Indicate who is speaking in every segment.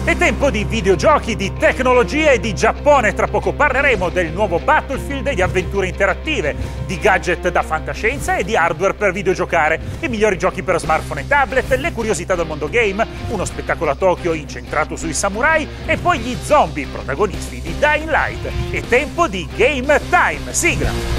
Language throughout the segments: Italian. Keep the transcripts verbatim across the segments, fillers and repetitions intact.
Speaker 1: È tempo di videogiochi, di tecnologia e di Giappone. Tra poco parleremo del nuovo Battlefield e di avventure interattive, di gadget da fantascienza e di hardware per videogiocare, i migliori giochi per smartphone e tablet, le curiosità del mondo game, uno spettacolo a Tokyo incentrato sui samurai e poi gli zombie protagonisti di Dying Light. È tempo di Game Time. Sigla!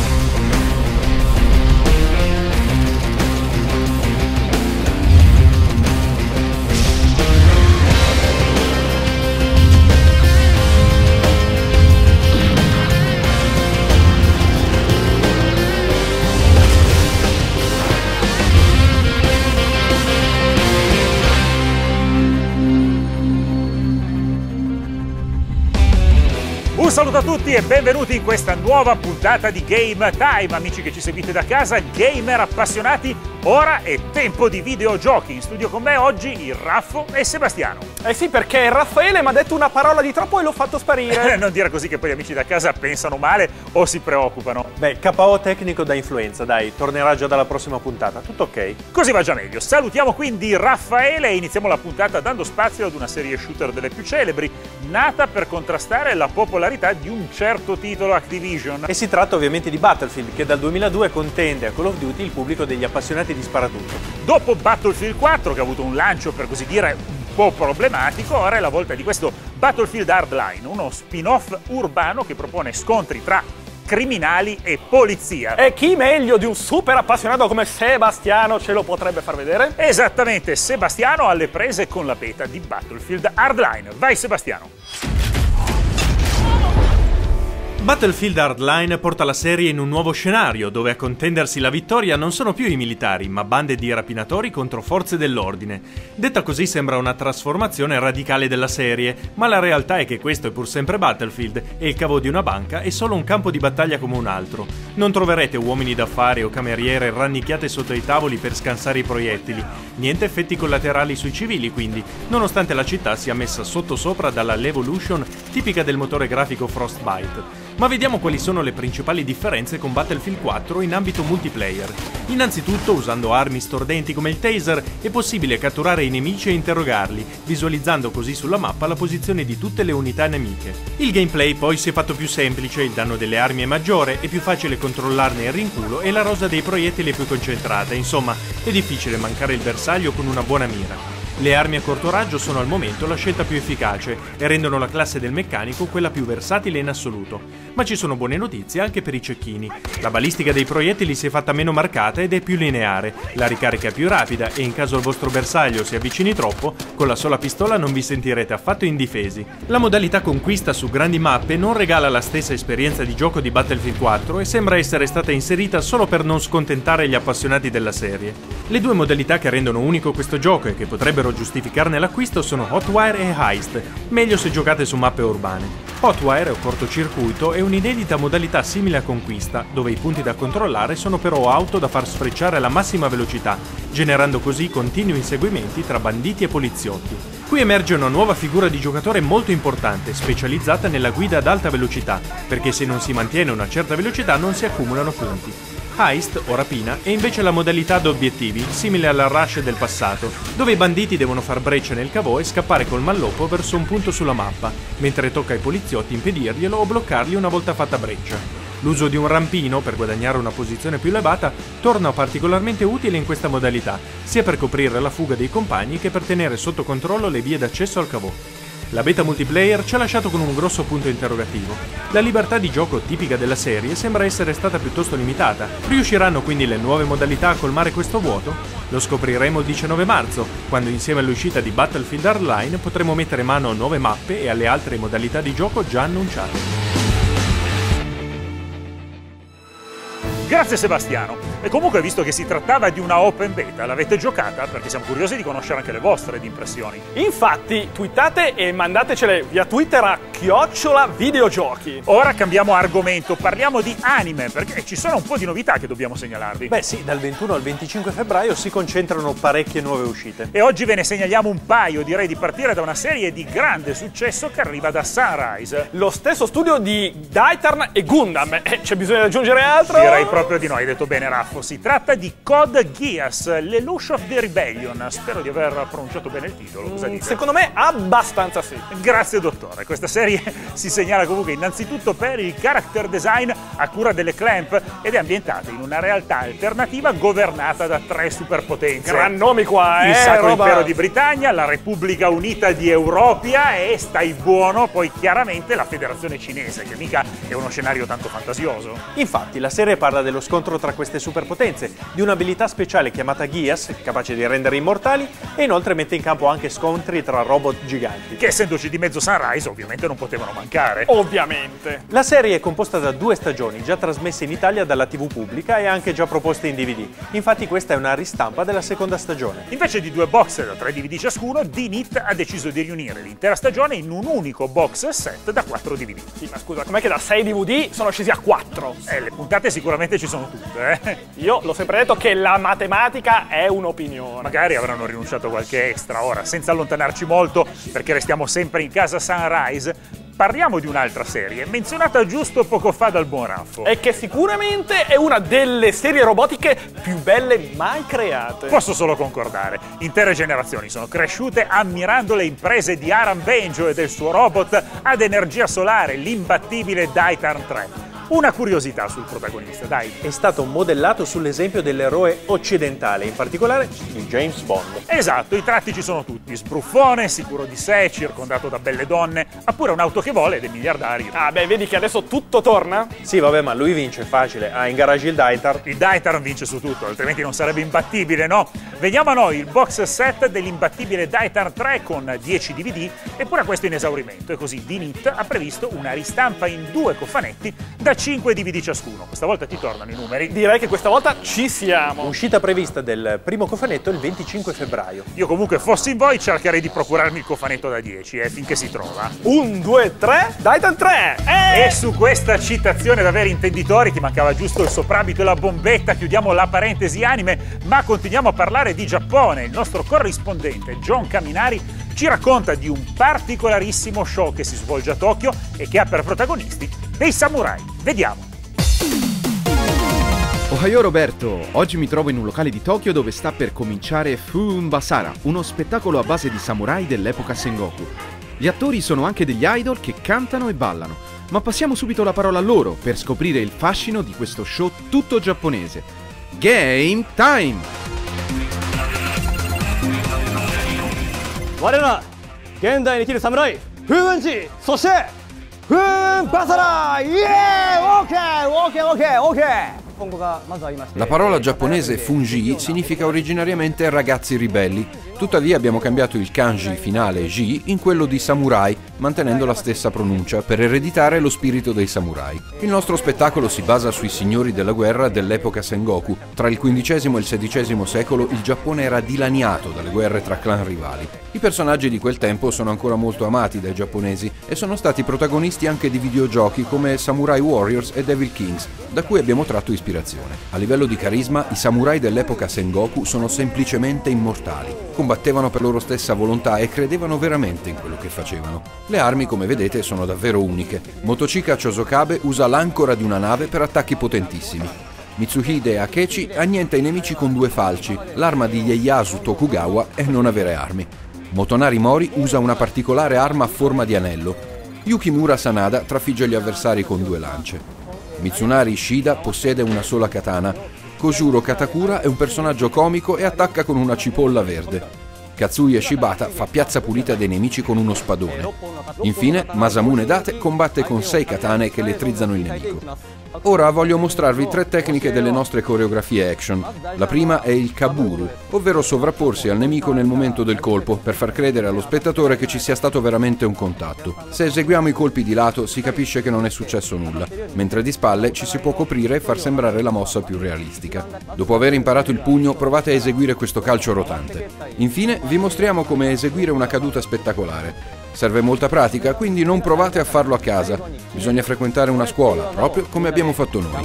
Speaker 1: Un saluto a tutti e benvenuti in questa nuova puntata di Game Time. Amici che ci seguite da casa, gamer appassionati, ora è tempo di videogiochi. In studio con me oggi il Raffo e Sebastiano.
Speaker 2: Eh sì, perché Raffaele mi ha detto una parola di troppo e l'ho fatto sparire.
Speaker 1: Non dire così che poi gli amici da casa pensano male o si preoccupano.
Speaker 3: Beh, K O tecnico da influenza, dai, tornerà già dalla prossima puntata, tutto ok.
Speaker 1: Così va già meglio. Salutiamo quindi Raffaele e iniziamo la puntata dando spazio ad una serie shooter delle più celebri, nata per contrastare la popolarità di un certo titolo Activision.
Speaker 3: E si tratta ovviamente di Battlefield, che dal duemiladue contende a Call of Duty il pubblico degli appassionati di sparatutto.
Speaker 1: Dopo Battlefield quattro, che ha avuto un lancio per così dire un po' problematico, ora è la volta di questo Battlefield Hardline, uno spin-off urbano che propone scontri tra criminali e polizia.
Speaker 2: E chi meglio di un super appassionato come Sebastiano ce lo potrebbe far vedere?
Speaker 1: Esattamente, Sebastiano alle prese con la beta di Battlefield Hardline. Vai Sebastiano!
Speaker 4: Battlefield Hardline porta la serie in un nuovo scenario, dove a contendersi la vittoria non sono più i militari, ma bande di rapinatori contro forze dell'ordine. Detta così sembra una trasformazione radicale della serie, ma la realtà è che questo è pur sempre Battlefield e il cavo di una banca è solo un campo di battaglia come un altro. Non troverete uomini d'affari o cameriere rannicchiate sotto i tavoli per scansare i proiettili, niente effetti collaterali sui civili quindi, nonostante la città sia messa sottosopra dalla Levolution tipica del motore grafico Frostbite. Ma vediamo quali sono le principali differenze con Battlefield quattro in ambito multiplayer. Innanzitutto, usando armi stordenti come il taser, è possibile catturare i nemici e interrogarli, visualizzando così sulla mappa la posizione di tutte le unità nemiche. Il gameplay poi si è fatto più semplice, il danno delle armi è maggiore, è più facile controllarne il rinculo e la rosa dei proiettili è più concentrata, insomma, è difficile mancare il bersaglio con una buona mira. Le armi a corto raggio sono al momento la scelta più efficace e rendono la classe del meccanico quella più versatile in assoluto. Ma ci sono buone notizie anche per i cecchini. La balistica dei proiettili si è fatta meno marcata ed è più lineare, la ricarica è più rapida e in caso il vostro bersaglio si avvicini troppo, con la sola pistola non vi sentirete affatto indifesi. La modalità conquista su grandi mappe non regala la stessa esperienza di gioco di Battlefield quattro e sembra essere stata inserita solo per non scontentare gli appassionati della serie. Le due modalità che rendono unico questo gioco e che potrebbero giustificarne l'acquisto sono Hotwire e Heist, meglio se giocate su mappe urbane. Hotwire, o cortocircuito, è un'inedita modalità simile a Conquista, dove i punti da controllare sono però auto da far sfrecciare alla massima velocità, generando così continui inseguimenti tra banditi e poliziotti. Qui emerge una nuova figura di giocatore molto importante, specializzata nella guida ad alta velocità, perché se non si mantiene una certa velocità non si accumulano punti. Heist, o rapina, è invece la modalità ad obiettivi, simile alla Rush del passato, dove i banditi devono far breccia nel cavò e scappare col malloppo verso un punto sulla mappa, mentre tocca ai poliziotti impedirglielo o bloccarli una volta fatta breccia. L'uso di un rampino per guadagnare una posizione più elevata torna particolarmente utile in questa modalità, sia per coprire la fuga dei compagni che per tenere sotto controllo le vie d'accesso al cavò. La beta multiplayer ci ha lasciato con un grosso punto interrogativo. La libertà di gioco tipica della serie sembra essere stata piuttosto limitata. Riusciranno quindi le nuove modalità a colmare questo vuoto? Lo scopriremo il diciannove marzo, quando insieme all'uscita di Battlefield Hardline potremo mettere mano a nuove mappe e alle altre modalità di gioco già annunciate.
Speaker 1: Grazie Sebastiano. E comunque, visto che si trattava di una open beta, l'avete giocata? Perché siamo curiosi di conoscere anche le vostre impressioni.
Speaker 2: Infatti, twittate e mandatecele via Twitter a chiocciola videogiochi.
Speaker 1: Ora cambiamo argomento, parliamo di anime, perché ci sono un po' di novità che dobbiamo segnalarvi.
Speaker 3: Beh sì, dal ventuno al venticinque febbraio si concentrano parecchie nuove uscite.
Speaker 1: E oggi ve ne segnaliamo un paio, direi di partire da una serie di grande successo che arriva da Sunrise.
Speaker 2: Lo stesso studio di Daitarn e Gundam. Eh, c'è bisogno di aggiungere altro?
Speaker 1: Direi proprio Proprio di noi, hai detto bene Raffo. Si tratta di Code Geass, Lelouch of the Rebellion. Spero di aver pronunciato bene il titolo. Cosa dite?
Speaker 2: Secondo me abbastanza sì.
Speaker 1: Grazie dottore. Questa serie si segnala comunque innanzitutto per il character design a cura delle Clamp ed è ambientata in una realtà alternativa governata da tre superpotenze.
Speaker 2: Gran nomi qua, eh!
Speaker 1: Il Sacro
Speaker 2: roba...
Speaker 1: Impero di Britannia, la Repubblica Unita di Europia e, stai buono, poi chiaramente la Federazione Cinese, che mica è uno scenario tanto fantasioso.
Speaker 3: Infatti, la serie parla dello scontro tra queste superpotenze, di un'abilità speciale chiamata Geass, capace di rendere immortali, e inoltre mette in campo anche scontri tra robot giganti.
Speaker 1: Che essendoci di mezzo Sunrise, ovviamente non potevano mancare.
Speaker 2: Ovviamente.
Speaker 3: La serie è composta da due stagioni, già trasmesse in Italia dalla tivù pubblica e anche già proposte in D V D. Infatti questa è una ristampa della seconda stagione.
Speaker 1: Invece di due box da tre D V D ciascuno, D N I T ha deciso di riunire l'intera stagione in un unico box set da quattro D V D.
Speaker 2: Sì, ma scusa, com'è che da sei D V D sono scesi a quattro?
Speaker 1: Eh, le puntate sicuramente ci sono tutte, eh.
Speaker 2: Io l'ho sempre detto che la matematica è un'opinione.
Speaker 1: Magari avranno rinunciato a qualche extra. Ora, senza allontanarci molto, perché restiamo sempre in casa Sunrise, parliamo di un'altra serie, menzionata giusto poco fa dal buon Raffo.
Speaker 2: E che sicuramente è una delle serie robotiche più belle mai create.
Speaker 1: Posso solo concordare. Intere generazioni sono cresciute ammirando le imprese di Aram Benjo e del suo robot ad energia solare, l'imbattibile Daitarn tre. Una curiosità sul protagonista, dai.
Speaker 3: È stato modellato sull'esempio dell'eroe occidentale, in particolare di James Bond.
Speaker 1: Esatto, i tratti ci sono tutti. Sbruffone, sicuro di sé, circondato da belle donne, ha pure un'auto che vola ed è miliardario.
Speaker 2: Ah beh, vedi che adesso tutto torna?
Speaker 3: Sì, vabbè, ma lui vince, facile. Ha in garage il Daitarn.
Speaker 1: Il Daitarn vince su tutto, altrimenti non sarebbe imbattibile, no? Veniamo a noi, il box set dell'imbattibile Daitarn tre con dieci D V D, eppure questo in esaurimento, e così D N I T ha previsto una ristampa in due cofanetti da cinque D V D ciascuno. Questa volta ti tornano i numeri.
Speaker 2: Direi che questa volta ci siamo.
Speaker 3: Uscita prevista del primo cofanetto il venticinque febbraio.
Speaker 1: Io comunque, fossi in voi, cercherei di procurarmi il cofanetto da dieci, eh, finché si trova.
Speaker 2: Un, due, tre, Daitarn tre! Eh!
Speaker 1: E su questa citazione da veri intenditori, ti mancava giusto il soprabito e la bombetta, chiudiamo la parentesi anime, ma continuiamo a parlare di Giappone. Il nostro corrispondente John Caminari ci racconta di un particolarissimo show che si svolge a Tokyo e che ha per protagonisti dei samurai. Vediamo.
Speaker 5: Ohayo Roberto, oggi mi trovo in un locale di Tokyo dove sta per cominciare Fun Basara, uno spettacolo a base di samurai dell'epoca Sengoku. Gli attori sono anche degli idol che cantano e ballano, ma passiamo subito la parola a loro per scoprire il fascino di questo show tutto giapponese. Game Time!
Speaker 6: 我ら現代に生きる侍風雲児そして風雲バサライエーイオーケーオーケーオーケーオーケー
Speaker 7: La parola giapponese funji significa originariamente ragazzi ribelli, tuttavia abbiamo cambiato il kanji finale ji in quello di samurai, mantenendo la stessa pronuncia per ereditare lo spirito dei samurai. Il nostro spettacolo si basa sui signori della guerra dell'epoca Sengoku. Tra il quindicesimo e il sedicesimo secolo il Giappone era dilaniato dalle guerre tra clan rivali. I personaggi di quel tempo sono ancora molto amati dai giapponesi e sono stati protagonisti anche di videogiochi come Samurai Warriors e Devil Kings, da cui abbiamo tratto ispirazione. A livello di carisma, i samurai dell'epoca Sengoku sono semplicemente immortali. Combattevano per loro stessa volontà e credevano veramente in quello che facevano. Le armi, come vedete, sono davvero uniche. Motochika Chosokabe usa l'ancora di una nave per attacchi potentissimi. Mitsuhide Akechi annienta i nemici con due falci. L'arma di Ieyasu Tokugawa è non avere armi. Motonari Mori usa una particolare arma a forma di anello. Yukimura Sanada trafigge gli avversari con due lance. Mitsunari Ishida possiede una sola katana. Kojuro Katakura è un personaggio comico e attacca con una cipolla verde. Katsuya Shibata fa piazza pulita dei nemici con uno spadone. Infine, Masamune Date combatte con sei katane che elettrizzano il nemico. Ora voglio mostrarvi tre tecniche delle nostre coreografie action. La prima è il kaburu, ovvero sovrapporsi al nemico nel momento del colpo per far credere allo spettatore che ci sia stato veramente un contatto. Se eseguiamo i colpi di lato si capisce che non è successo nulla, mentre di spalle ci si può coprire e far sembrare la mossa più realistica. Dopo aver imparato il pugno, provate a eseguire questo calcio rotante. Infine vi mostriamo come eseguire una caduta spettacolare. Serve molta pratica, quindi non provate a farlo a casa. Bisogna frequentare una scuola, proprio come abbiamo fatto noi.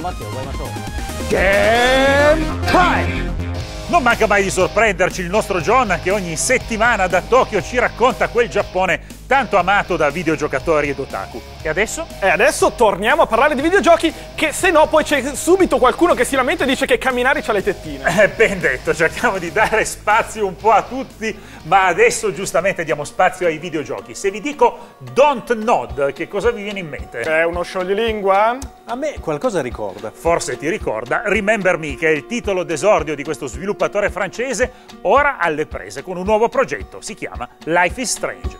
Speaker 1: Game Time! Non manca mai di sorprenderci il nostro John, che ogni settimana da Tokyo ci racconta quel Giappone tanto amato da videogiocatori ed otaku. E adesso?
Speaker 2: E adesso torniamo a parlare di videogiochi, che se no poi c'è subito qualcuno che si lamenta e dice che Camminari c'ha le tettine.
Speaker 1: Eh, ben detto, cerchiamo di dare spazio un po' a tutti, ma adesso giustamente diamo spazio ai videogiochi. Se vi dico Don't Nod, che cosa vi viene in mente?
Speaker 2: È uno scioglilingua?
Speaker 3: A me qualcosa ricorda.
Speaker 1: Forse ti ricorda Remember Me, che è il titolo d'esordio di questo sviluppatore francese, ora alle prese con un nuovo progetto. Si chiama Life is Strange.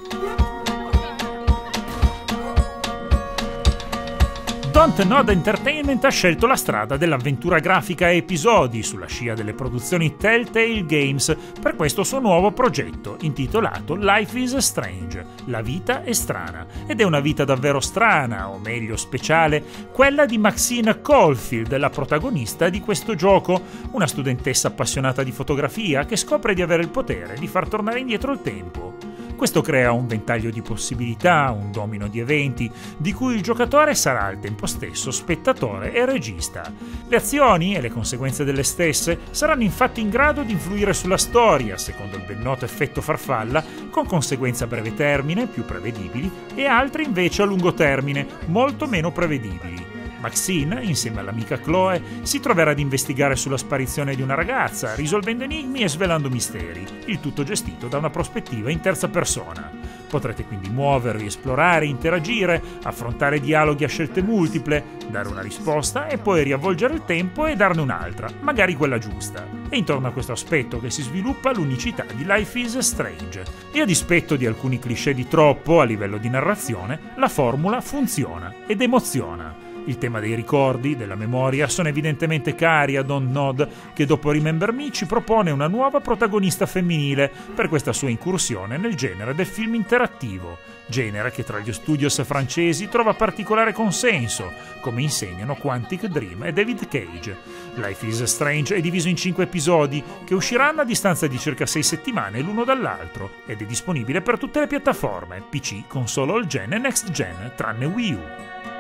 Speaker 1: Don't Nod Entertainment ha scelto la strada dell'avventura grafica a episodi sulla scia delle produzioni Telltale Games per questo suo nuovo progetto intitolato Life is Strange, la vita è strana, ed è una vita davvero strana, o meglio speciale, quella di Maxine Caulfield, la protagonista di questo gioco, una studentessa appassionata di fotografia che scopre di avere il potere di far tornare indietro il tempo. Questo crea un ventaglio di possibilità, un domino di eventi, di cui il giocatore sarà al tempo stesso spettatore e regista. Le azioni e le conseguenze delle stesse saranno infatti in grado di influire sulla storia, secondo il ben noto effetto farfalla, con conseguenze a breve termine, più prevedibili, e altre invece a lungo termine, molto meno prevedibili. Maxine, insieme all'amica Chloe, si troverà ad investigare sulla sparizione di una ragazza, risolvendo enigmi e svelando misteri, il tutto gestito da una prospettiva in terza persona. Potrete quindi muovervi, esplorare, interagire, affrontare dialoghi a scelte multiple, dare una risposta e poi riavvolgere il tempo e darne un'altra, magari quella giusta. E intorno a questo aspetto che si sviluppa l'unicità di Life is Strange. E a dispetto di alcuni cliché di troppo a livello di narrazione, la formula funziona ed emoziona. Il tema dei ricordi, della memoria, sono evidentemente cari a Don't Nod, che dopo Remember Me ci propone una nuova protagonista femminile per questa sua incursione nel genere del film interattivo, genere che tra gli studios francesi trova particolare consenso, come insegnano Quantic Dream e David Cage. Life is Strange è diviso in cinque episodi, che usciranno a distanza di circa sei settimane l'uno dall'altro, ed è disponibile per tutte le piattaforme, P C, console all gen e next gen, tranne Wii U.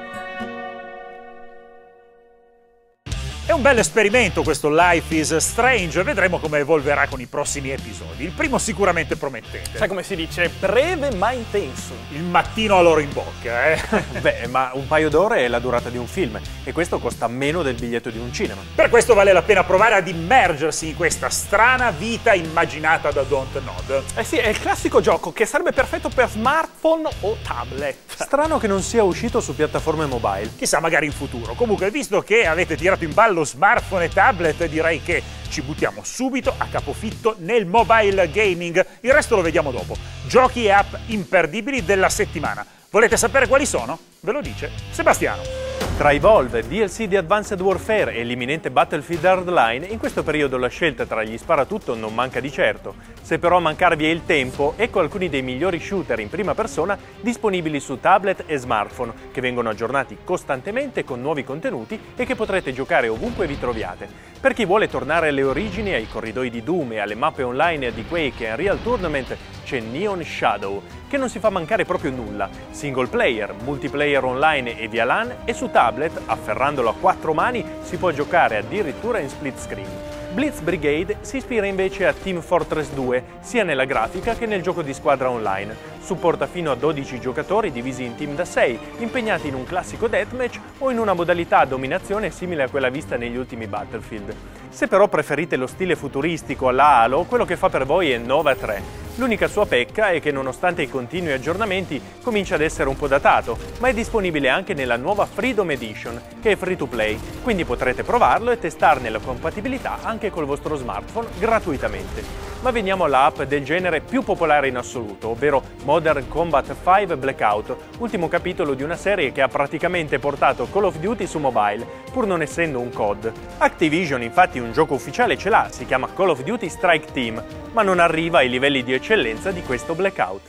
Speaker 1: È un bel esperimento questo Life is Strange, vedremo come evolverà con i prossimi episodi. Il primo sicuramente promettente.
Speaker 2: Sai come si dice? Breve ma intenso.
Speaker 1: Il mattino a loro in bocca, eh?
Speaker 3: Beh, ma un paio d'ore è la durata di un film e questo costa meno del biglietto di un cinema.
Speaker 1: Per questo vale la pena provare ad immergersi in questa strana vita immaginata da Don't Nod.
Speaker 2: Eh sì, è il classico gioco che sarebbe perfetto per smartphone o tablet.
Speaker 3: Strano che non sia uscito su piattaforme mobile.
Speaker 1: Chissà, magari in futuro. Comunque, visto che avete tirato in ballo smartphone e tablet, direi che ci buttiamo subito a capofitto nel mobile gaming. Il resto lo vediamo dopo. Giochi e app imperdibili della settimana. Volete sapere quali sono? Ve lo dice Sebastiano.
Speaker 3: Tra Evolve, D L C di Advanced Warfare e l'imminente Battlefield Hardline, in questo periodo la scelta tra gli sparatutto non manca di certo. Se però a mancarvi è il tempo, ecco alcuni dei migliori shooter in prima persona disponibili su tablet e smartphone, che vengono aggiornati costantemente con nuovi contenuti e che potrete giocare ovunque vi troviate. Per chi vuole tornare alle origini, ai corridoi di Doom e alle mappe online di Quake e Unreal Tournament, c'è Neon Shadow, che non si fa mancare proprio nulla. Single player, multiplayer online e via LAN, e su tablet, afferrandolo a quattro mani, si può giocare addirittura in split screen. Blitz Brigade si ispira invece a Team Fortress due, sia nella grafica che nel gioco di squadra online. Supporta fino a dodici giocatori divisi in team da sei, impegnati in un classico deathmatch o in una modalità a dominazione simile a quella vista negli ultimi Battlefield. Se però preferite lo stile futuristico alla Halo, quello che fa per voi è Nova tre. L'unica sua pecca è che nonostante i continui aggiornamenti comincia ad essere un po' datato, ma è disponibile anche nella nuova Freedom Edition, che è free to play, quindi potrete provarlo e testarne la compatibilità anche col vostro smartphone gratuitamente. Ma veniamo alla app del genere più popolare in assoluto, ovvero Modern Combat cinque Blackout, ultimo capitolo di una serie che ha praticamente portato Call of Duty su mobile, pur non essendo un C O D. Activision infatti un gioco ufficiale ce l'ha, si chiama Call of Duty Strike Team, ma non arriva ai livelli di eccellenza di questo Blackout.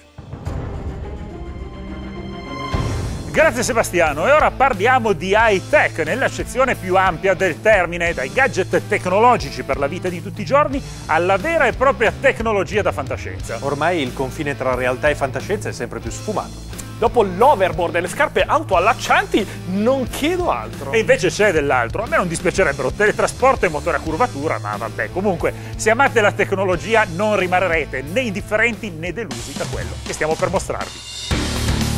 Speaker 1: Grazie Sebastiano, e ora parliamo di high-tech nell'accezione più ampia del termine, dai gadget tecnologici per la vita di tutti i giorni alla vera e propria tecnologia da fantascienza.
Speaker 3: Ormai il confine tra realtà e fantascienza è sempre più sfumato.
Speaker 2: Dopo l'overboard e le scarpe autoallaccianti non chiedo altro.
Speaker 1: E invece c'è dell'altro, a me non dispiacerebbero teletrasporto e motore a curvatura, ma vabbè, comunque, se amate la tecnologia non rimarrete né indifferenti né delusi da quello che stiamo per mostrarvi.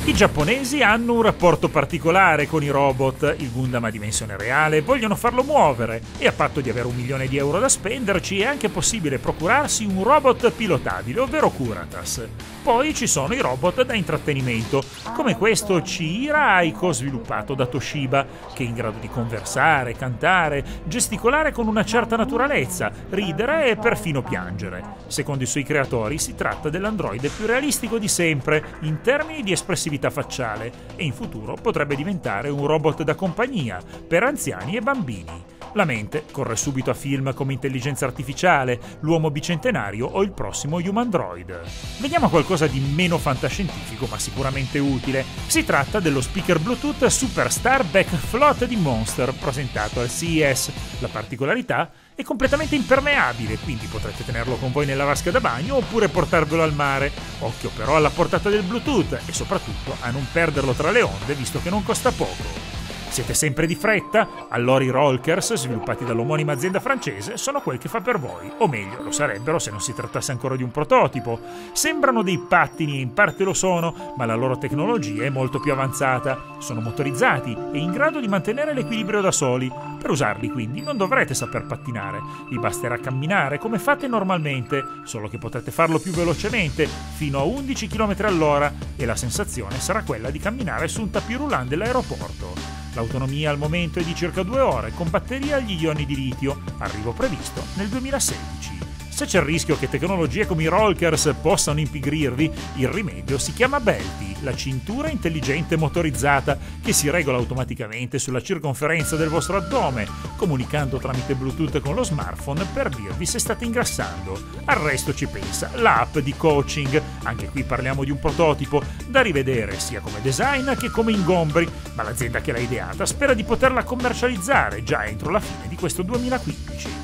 Speaker 1: I giapponesi hanno un rapporto particolare con i robot. Il Gundam a dimensione reale vogliono farlo muovere e a patto di avere un milione di euro da spenderci è anche possibile procurarsi un robot pilotabile, ovvero Kuratas. Poi ci sono i robot da intrattenimento, come questo Chihira Aiko sviluppato da Toshiba, che è in grado di conversare, cantare, gesticolare con una certa naturalezza, ridere e perfino piangere. Secondo i suoi creatori si tratta dell'androide più realistico di sempre in termini di espressività facciale e in futuro potrebbe diventare un robot da compagnia per anziani e bambini. La mente corre subito a film come Intelligenza Artificiale, L'Uomo Bicentenario o il prossimo Humandroid. Vediamo qualcosa di meno fantascientifico ma sicuramente utile. Si tratta dello speaker Bluetooth Superstar Backfloat di Monster, presentato al C E S. La particolarità è completamente impermeabile, quindi potrete tenerlo con voi nella vasca da bagno oppure portarvelo al mare. Occhio però alla portata del Bluetooth e soprattutto a non perderlo tra le onde, visto che non costa poco. Siete sempre di fretta? Allora i Rollkers, sviluppati dall'omonima azienda francese, sono quel che fa per voi. O meglio, lo sarebbero se non si trattasse ancora di un prototipo. Sembrano dei pattini e in parte lo sono, ma la loro tecnologia è molto più avanzata. Sono motorizzati e in grado di mantenere l'equilibrio da soli. Per usarli quindi non dovrete saper pattinare. Vi basterà camminare come fate normalmente, solo che potrete farlo più velocemente, fino a undici chilometri all'ora, e la sensazione sarà quella di camminare su un tapis roulant dell'aeroporto. L'autonomia al momento è di circa due ore, con batteria agli ioni di litio, arrivo previsto nel duemilasedici. Se c'è il rischio che tecnologie come i Rollkers possano impigrirvi, il rimedio si chiama Belty, la cintura intelligente motorizzata che si regola automaticamente sulla circonferenza del vostro addome, comunicando tramite Bluetooth con lo smartphone per dirvi se state ingrassando. Al resto ci pensa l'app di coaching, anche qui parliamo di un prototipo, da rivedere sia come design che come ingombri, ma l'azienda che l'ha ideata spera di poterla commercializzare già entro la fine di questo duemilaquindici.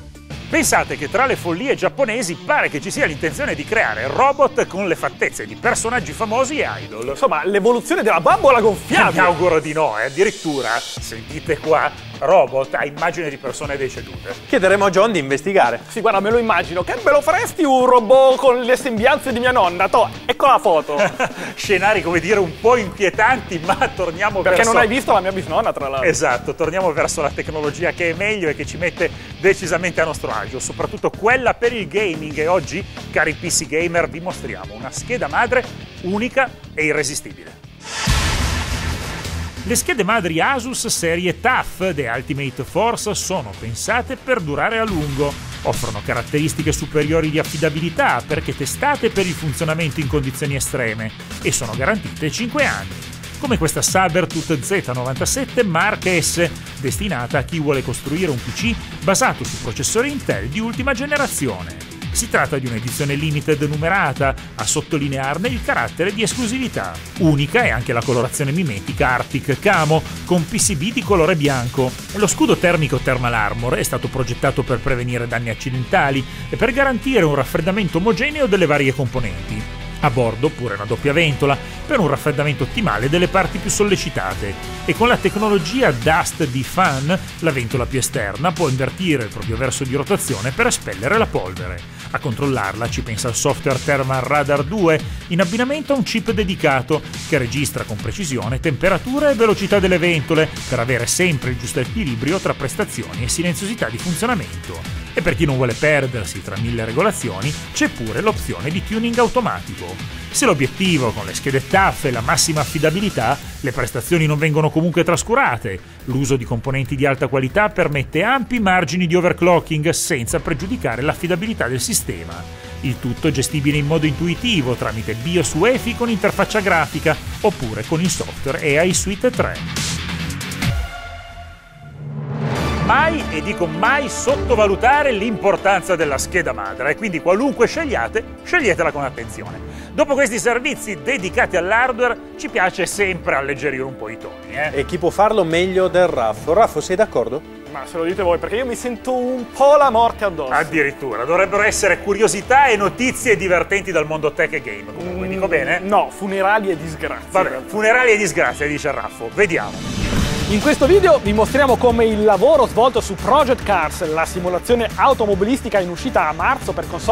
Speaker 1: Pensate che tra le follie giapponesi pare che ci sia l'intenzione di creare robot con le fattezze di personaggi famosi e idol.
Speaker 2: Insomma, l'evoluzione della bambola gonfiabile.
Speaker 1: Mi auguro di no, e addirittura, sentite qua, robot a immagine di persone decedute.
Speaker 3: Chiederemo a John di investigare.
Speaker 2: Sì, guarda, me lo immagino. Che me lo faresti un robot con le sembianze di mia nonna? Toh, ecco la foto.
Speaker 1: Scenari, come dire, un po' inquietanti, ma torniamo
Speaker 2: Perché
Speaker 1: verso...
Speaker 2: non hai visto la mia bisnonna, tra l'altro.
Speaker 1: Esatto, torniamo verso la tecnologia che è meglio e che ci mette decisamente a nostro agio, soprattutto quella per il gaming, e oggi, cari P C gamer, vi mostriamo una scheda madre unica e irresistibile. Le schede madri Asus serie T A F The Ultimate Force sono pensate per durare a lungo. Offrono caratteristiche superiori di affidabilità perché testate per il funzionamento in condizioni estreme e sono garantite cinque anni. Come questa Sabertooth Z novantasette Mark S, destinata a chi vuole costruire un P C basato su processori Intel di ultima generazione. Si tratta di un'edizione limited numerata, a sottolinearne il carattere di esclusività. Unica è anche la colorazione mimetica Arctic Camo, con P C B di colore bianco. Lo scudo termico Thermal Armor è stato progettato per prevenire danni accidentali e per garantire un raffreddamento omogeneo delle varie componenti. A bordo pure una doppia ventola per un raffreddamento ottimale delle parti più sollecitate, e con la tecnologia Dust D-Fan la ventola più esterna può invertire il proprio verso di rotazione per espellere la polvere. A controllarla ci pensa il software Thermal Radar due in abbinamento a un chip dedicato che registra con precisione temperatura e velocità delle ventole per avere sempre il giusto equilibrio tra prestazioni e silenziosità di funzionamento. E per chi non vuole perdersi tra mille regolazioni, c'è pure l'opzione di tuning automatico. Se l'obiettivo con le schede T A F è la massima affidabilità, le prestazioni non vengono comunque trascurate. L'uso di componenti di alta qualità permette ampi margini di overclocking senza pregiudicare l'affidabilità del sistema. Il tutto gestibile in modo intuitivo tramite BIOS U E F I con interfaccia grafica oppure con il software A I Suite tre. Mai, e dico mai, sottovalutare l'importanza della scheda madre, e quindi qualunque scegliate, sceglietela con attenzione. Dopo questi servizi dedicati all'hardware, ci piace sempre alleggerire un po' i toni, eh?
Speaker 3: E chi può farlo meglio del Raffo? Raffo, sei d'accordo?
Speaker 2: Ma se lo dite voi, perché io mi sento un po' la morte addosso.
Speaker 1: Addirittura, dovrebbero essere curiosità e notizie divertenti dal mondo tech e game, comunque, mm, dico bene?
Speaker 2: No, funerali e disgrazie.
Speaker 1: Vabbè, funerali e disgrazie, dice Raffo. Vediamo.
Speaker 2: In questo video vi mostriamo come il lavoro svolto su Project Cars, la simulazione automobilistica in uscita a marzo per console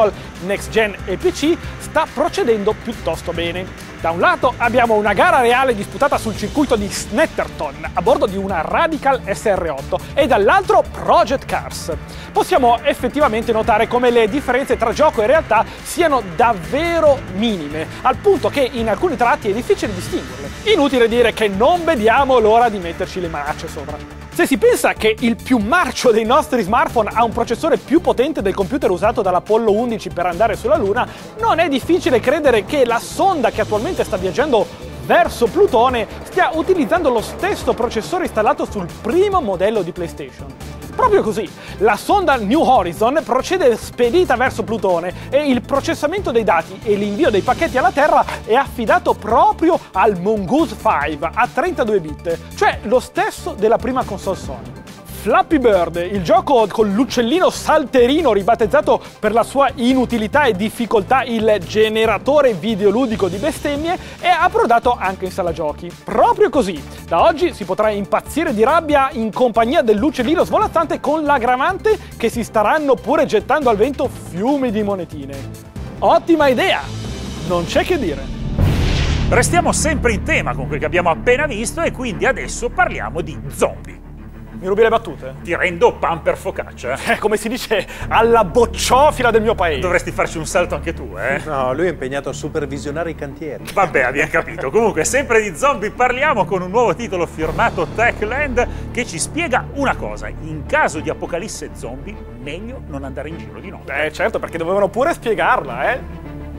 Speaker 2: next gen e P C, sta procedendo piuttosto bene. Da un lato abbiamo una gara reale disputata sul circuito di Snetterton a bordo di una Radical S R otto e dall'altro Project Cars. Possiamo effettivamente notare come le differenze tra gioco e realtà siano davvero minime, al punto che in alcuni tratti è difficile distinguerle. Inutile dire che non vediamo l'ora di metterci le manacce sopra. Se si pensa che il più marcio dei nostri smartphone ha un processore più potente del computer usato dall'Apollo undici per andare sulla Luna, non è difficile credere che la sonda che attualmente sta viaggiando verso Plutone stia utilizzando lo stesso processore installato sul primo modello di PlayStation. Proprio così, la sonda New Horizon procede spedita verso Plutone e il processamento dei dati e l'invio dei pacchetti alla Terra è affidato proprio al Mongoose cinque a trentadue bit, cioè lo stesso della prima console Sony. Flappy Bird, il gioco con l'uccellino salterino ribattezzato per la sua inutilità e difficoltà il generatore videoludico di bestemmie, è approdato anche in sala giochi. Proprio così, da oggi si potrà impazzire di rabbia in compagnia dell'uccellino svolazzante con l'aggravante che si staranno pure gettando al vento fiumi di monetine. Ottima idea! Non c'è che dire.
Speaker 1: Restiamo sempre in tema con quel che abbiamo appena visto e quindi adesso parliamo di zombie.
Speaker 2: Mi rubi le battute?
Speaker 1: Ti rendo pan per focaccia.
Speaker 2: Eh, come si dice, alla bocciofila del mio paese.
Speaker 1: Dovresti farci un salto anche tu, eh?
Speaker 3: No, lui è impegnato a supervisionare i cantieri.
Speaker 1: Vabbè, abbiamo capito. Comunque, sempre di zombie parliamo con un nuovo titolo firmato Techland che ci spiega una cosa. In caso di apocalisse zombie, meglio non andare in giro di notte.
Speaker 2: Eh, certo, perché dovevano pure spiegarla, eh?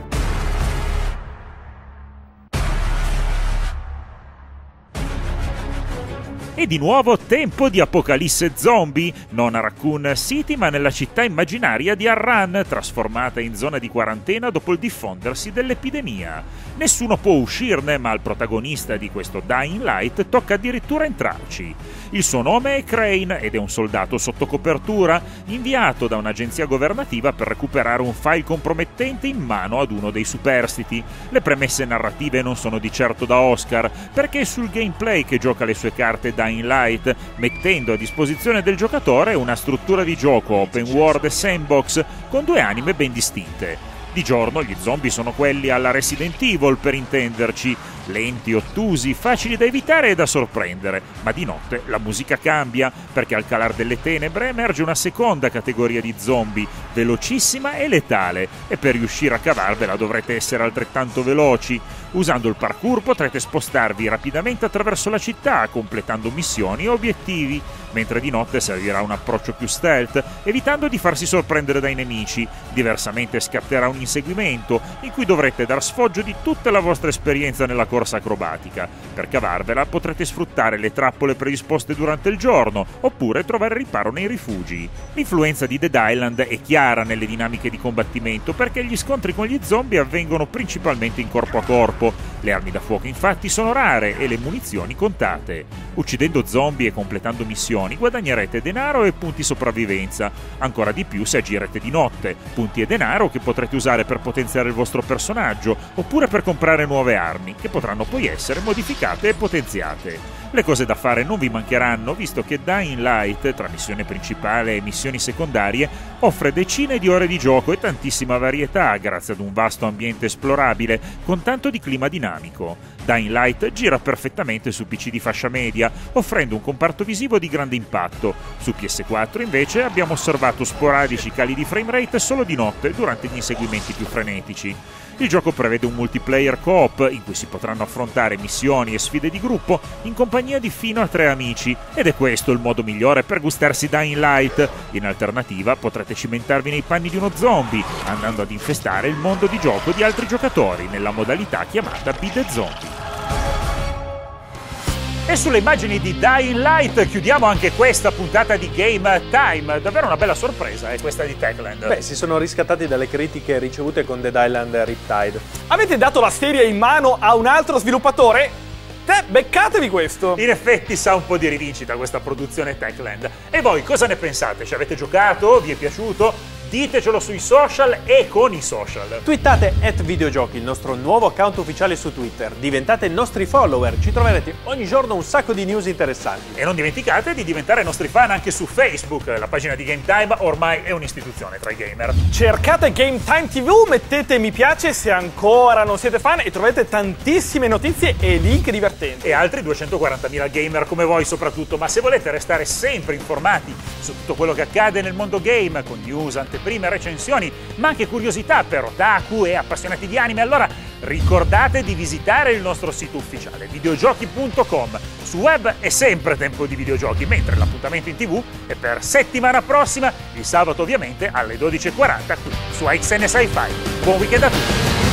Speaker 1: E di nuovo tempo di apocalisse zombie, non a Raccoon City ma nella città immaginaria di Harran, trasformata in zona di quarantena dopo il diffondersi dell'epidemia. Nessuno può uscirne, ma al protagonista di questo Dying Light tocca addirittura entrarci. Il suo nome è Crane ed è un soldato sotto copertura, inviato da un'agenzia governativa per recuperare un file compromettente in mano ad uno dei superstiti. Le premesse narrative non sono di certo da Oscar, perché è sul gameplay che gioca le sue carte Dying Light, mettendo a disposizione del giocatore una struttura di gioco open world e sandbox con due anime ben distinte. Di giorno gli zombie sono quelli alla Resident Evil, per intenderci, lenti, ottusi, facili da evitare e da sorprendere, ma di notte la musica cambia, perché al calar delle tenebre emerge una seconda categoria di zombie, velocissima e letale, e per riuscire a cavarvela dovrete essere altrettanto veloci. Usando il parkour potrete spostarvi rapidamente attraverso la città, completando missioni e obiettivi, mentre di notte servirà un approccio più stealth, evitando di farsi sorprendere dai nemici. Diversamente scatterà un inseguimento, in cui dovrete dar sfoggio di tutta la vostra esperienza nella corsa acrobatica. Per cavarvela potrete sfruttare le trappole predisposte durante il giorno, oppure trovare riparo nei rifugi. L'influenza di Dead Island è chiara nelle dinamiche di combattimento, perché gli scontri con gli zombie avvengono principalmente in corpo a corpo. Le armi da fuoco infatti sono rare e le munizioni contate. Uccidendo zombie e completando missioni guadagnerete denaro e punti sopravvivenza, ancora di più se agirete di notte, punti e denaro che potrete usare per potenziare il vostro personaggio oppure per comprare nuove armi che potranno poi essere modificate e potenziate. Le cose da fare non vi mancheranno, visto che Dying Light, tra missione principale e missioni secondarie, offre decine di ore di gioco e tantissima varietà grazie ad un vasto ambiente esplorabile con tanto di clima dinamico. Dying Light gira perfettamente su P C di fascia media, offrendo un comparto visivo di grande impatto. Su P S quattro invece abbiamo osservato sporadici cali di framerate solo di notte durante gli inseguimenti più frenetici. Il gioco prevede un multiplayer co-op in cui si potranno affrontare missioni e sfide di gruppo in compagnia di fino a tre amici, ed è questo il modo migliore per gustarsi Dying Light. In alternativa potrete cimentarvi nei panni di uno zombie, andando ad infestare il mondo di gioco di altri giocatori nella modalità chiamata Be the Zombie. E sulle immagini di Dying Light chiudiamo anche questa puntata di Game Time. Davvero una bella sorpresa, eh, questa di Techland.
Speaker 3: Beh, si sono riscattati dalle critiche ricevute con Dead Island Riptide.
Speaker 2: Avete dato la serie in mano a un altro sviluppatore? Te, beccatevi questo!
Speaker 1: In effetti sa un po' di rivincita questa produzione Techland. E voi cosa ne pensate? Ci avete giocato? Vi è piaciuto? Ditecelo sui social e con i social.
Speaker 3: Twittate at videogiochi, il nostro nuovo account ufficiale su Twitter. Diventate nostri follower, ci troverete ogni giorno un sacco di news interessanti.
Speaker 1: E non dimenticate di diventare nostri fan anche su Facebook. La pagina di Game Time ormai è un'istituzione tra i gamer.
Speaker 2: Cercate Game Time tivù, mettete mi piace se ancora non siete fan e troverete tantissime notizie e link divertenti.
Speaker 1: E altri duecentoquarantamila gamer come voi soprattutto, ma se volete restare sempre informati su tutto quello che accade nel mondo game, con news, anteprime, recensioni, ma anche curiosità per otaku e appassionati di anime, allora ricordate di visitare il nostro sito ufficiale videogiochi punto com. Su web è sempre tempo di videogiochi, mentre l'appuntamento in tv è per settimana prossima, il sabato ovviamente alle dodici e quaranta qui su A X N Sci-Fi. Buon weekend a tutti!